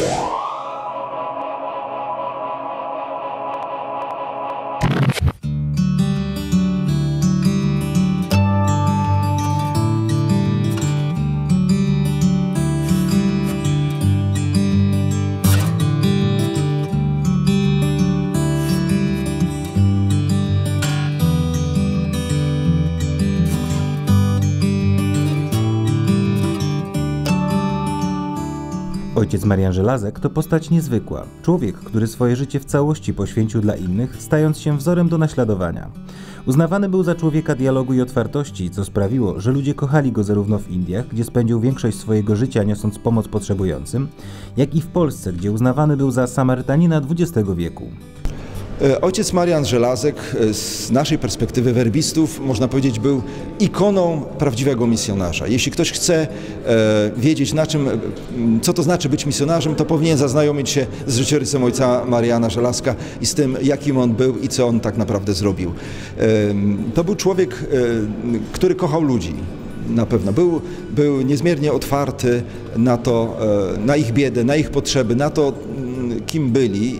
Ojciec Marian Żelazek to postać niezwykła. Człowiek, który swoje życie w całości poświęcił dla innych, stając się wzorem do naśladowania. Uznawany był za człowieka dialogu i otwartości, co sprawiło, że ludzie kochali go zarówno w Indiach, gdzie spędził większość swojego życia niosąc pomoc potrzebującym, jak i w Polsce, gdzie uznawany był za Samarytanina XX wieku. Ojciec Marian Żelazek z naszej perspektywy werbistów, można powiedzieć, był ikoną prawdziwego misjonarza. Jeśli ktoś chce wiedzieć, co to znaczy być misjonarzem, to powinien zaznajomić się z życiorysem ojca Mariana Żelazka i z tym, jakim on był i co on tak naprawdę zrobił. To był człowiek, który kochał ludzi. Na pewno. Był niezmiernie otwarty na to, na ich biedę, na ich potrzeby, na to, kim byli.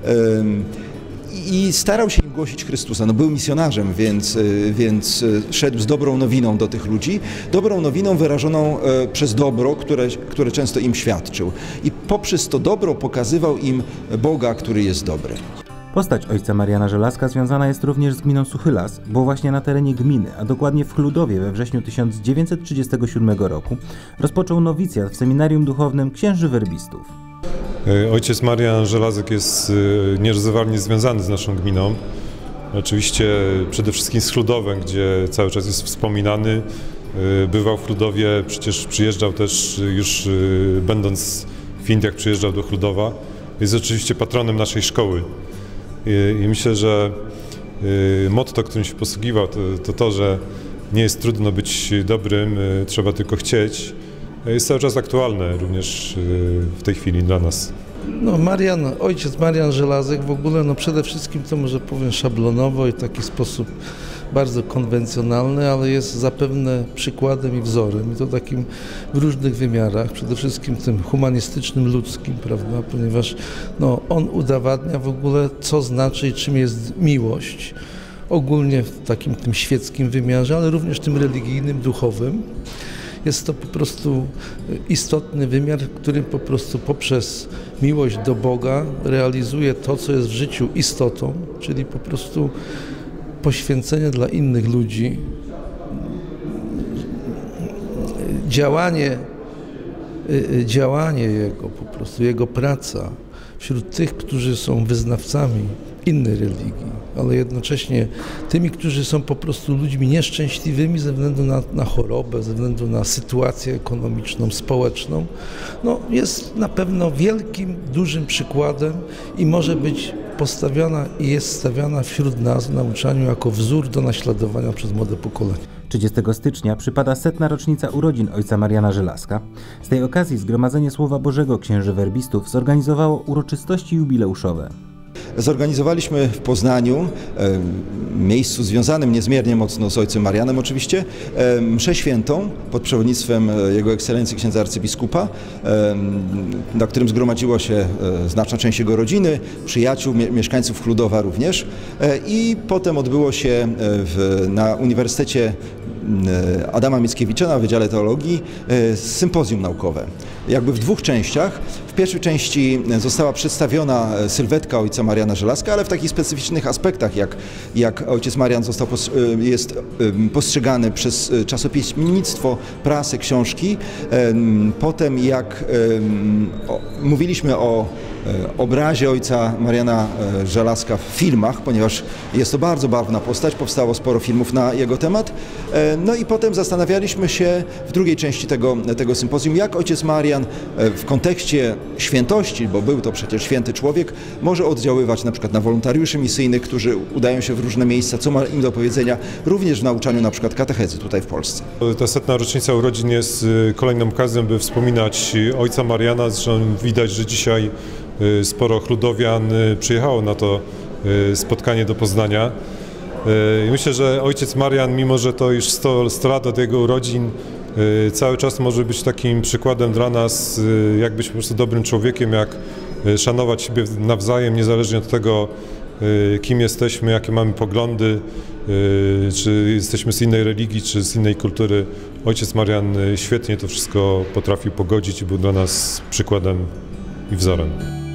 I starał się im głosić Chrystusa. No, był misjonarzem, więc szedł z dobrą nowiną do tych ludzi. Dobrą nowiną wyrażoną przez dobro, które często im świadczył. I poprzez to dobro pokazywał im Boga, który jest dobry. Postać ojca Mariana Żelazka związana jest również z gminą Suchylas, bo właśnie na terenie gminy, a dokładnie w Chludowie we wrześniu 1937 roku rozpoczął nowicjat w seminarium duchownym księży werbistów. Ojciec Marian Żelazek jest nierozerwalnie związany z naszą gminą. Oczywiście przede wszystkim z Chludowem, gdzie cały czas jest wspominany. Bywał w Chludowie, przecież przyjeżdżał też już będąc w Indiach, przyjeżdżał do Chludowa. Jest oczywiście patronem naszej szkoły. I myślę, że motto, którym się posługiwał, to, że nie jest trudno być dobrym, trzeba tylko chcieć. Jest cały czas aktualne również w tej chwili dla nas. No ojciec Marian Żelazek w ogóle, no przede wszystkim to może powiem szablonowo i w taki sposób bardzo konwencjonalny, ale jest zapewne przykładem i wzorem i to takim w różnych wymiarach, przede wszystkim tym humanistycznym, ludzkim, prawda, ponieważ no, on udowadnia w ogóle, co znaczy i czym jest miłość. Ogólnie w takim tym świeckim wymiarze, ale również tym religijnym, duchowym. Jest to po prostu istotny wymiar, który po prostu poprzez miłość do Boga realizuje to, co jest w życiu istotą, czyli po prostu poświęcenie dla innych ludzi, działanie jego, po prostu jego praca wśród tych, którzy są wyznawcami innej religii, ale jednocześnie tymi, którzy są po prostu ludźmi nieszczęśliwymi ze względu na chorobę, ze względu na sytuację ekonomiczną, społeczną, no jest na pewno wielkim, dużym przykładem i może być postawiona i jest stawiana wśród nas w nauczaniu jako wzór do naśladowania przez młode pokolenie. 30 stycznia przypada 100. rocznica urodzin ojca Mariana Żelazka. Z tej okazji Zgromadzenie Słowa Bożego księży werbistów zorganizowało uroczystości jubileuszowe. Zorganizowaliśmy w Poznaniu, miejscu związanym niezmiernie mocno z ojcem Marianem oczywiście, mszę świętą pod przewodnictwem Jego Ekscelencji księdza arcybiskupa, na którym zgromadziło się znaczna część jego rodziny, przyjaciół, mieszkańców Chludowa również. I potem odbyło się na Uniwersytecie Adama Mickiewicza na Wydziale Teologii sympozjum naukowe. Jakby w dwóch częściach. W pierwszej części została przedstawiona sylwetka ojca Mariana Żelazka, ale w takich specyficznych aspektach, jak ojciec Marian jest postrzegany przez czasopismnictwo, prasę, książki. Potem jak mówiliśmy o obrazie ojca Mariana Żelazka w filmach, ponieważ jest to bardzo barwna postać, powstało sporo filmów na jego temat. No i potem zastanawialiśmy się w drugiej części tego sympozjum, jak ojciec Marian w kontekście świętości, bo był to przecież święty człowiek, może oddziaływać na przykład na wolontariuszy misyjnych, którzy udają się w różne miejsca, co ma im do powiedzenia, również w nauczaniu na przykład katechezy tutaj w Polsce. Ta 100. rocznica urodzin jest kolejną okazją, by wspominać ojca Mariana, zresztą widać, że dzisiaj sporo chludowian przyjechało na to spotkanie do Poznania. Myślę, że ojciec Marian, mimo że to już 100 lat od jego urodzin, cały czas może być takim przykładem dla nas, jak być po prostu dobrym człowiekiem, jak szanować siebie nawzajem, niezależnie od tego, kim jesteśmy, jakie mamy poglądy, czy jesteśmy z innej religii, czy z innej kultury. Ojciec Marian świetnie to wszystko potrafił pogodzić i był dla nas przykładem i wzorem.